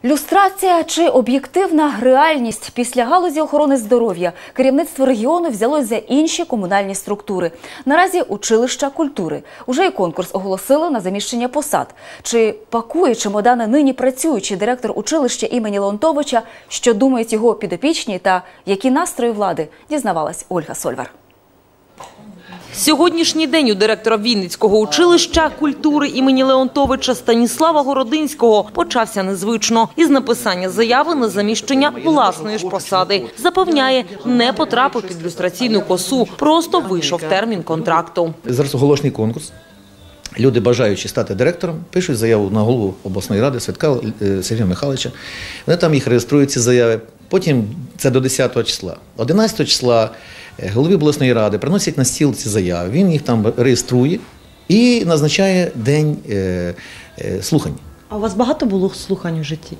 Люстрація чи об'єктивна реальність? Після галузі охорони здоров'я керівництво регіону взялось за інші комунальні структури. Наразі училища культури. Уже і конкурс оголосили на заміщення посад. Чи пакує чемодани нині працюючий директор училища імені Леонтовича, що думають його підопічні та які настрої влади, дізнавалась Ольга Сольвар. Сьогоднішній день у директора Вінницького училища культури імені Леонтовича Станіслава Городинського почався незвично – із написання заяви на заміщення власної ж посади. Запевняє, не потрапив під люстраційну косу, просто вийшов термін контракту. Зараз оголошений конкурс. Люди, бажаючи стати директором, пишуть заяву на голову обласної ради Свитка Сергія Михайловича. Вони там їх реєструють, ці заяви. Потім це до 10 числа. 11 числа голові обласної ради приносять на стіл ці заяви. Він їх там реєструє і назначає день слухань. А у вас багато було слухань у житті?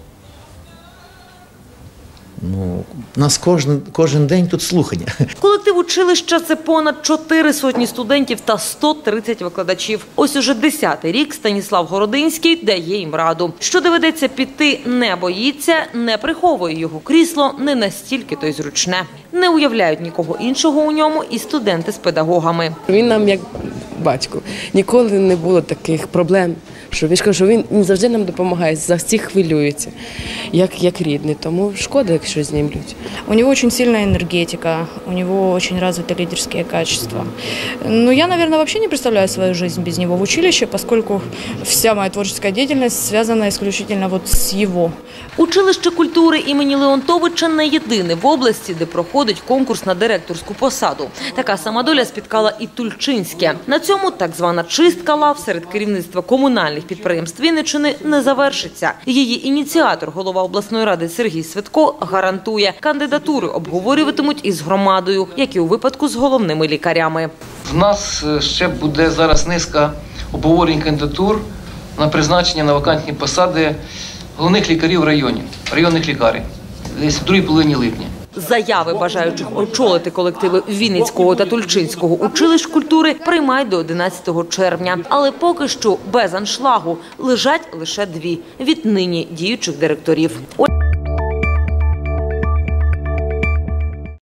У нас кожен день тут слухання. Колектив училища – це понад 400 студентів та 130 викладачів. Ось уже 10-й рік Станіслав Городинський дає їм раду. Що доведеться піти, не боїться, не приховує його крісло, не настільки то й зручне. Не уявляють нікого іншого у ньому і студенти з педагогами. Він нам як батько. Ніколи не було таких проблем. Що він завжди нам допомагає, за всіх хвилюється, як рідний. Тому шкода, якщо знімлють. У него очень сильная энергетика, у него очень развиты лидерские качества. Но я, наверное, вообще не представляю свою жизнь без него в училище, поскольку вся моя творческая деятельность связана исключительно вот с его. Училище культури імені Леонтовича не єдине в області, де проходить конкурс на директорську посаду. Така сама доля спіткала і Тульчинське. На цьому так звана чистка лав серед керівництва комунальних підприємств Вінниччини не завершиться. Її ініціатор, голова обласної ради Сергій Свитко, гарантує, кандидатури обговорюватимуть із громадою, як і у випадку з головними лікарями. В нас ще буде зараз низка обговорень кандидатур на призначення на вакантні посади головних лікарів в районі, районних лікарень, десь в другій половині липня. Заяви бажаючих очолити колективи Вінницького та Тульчинського училищ культури приймають до 11 червня. Але поки що без аншлагу лежать лише 2 від нині діючих директорів.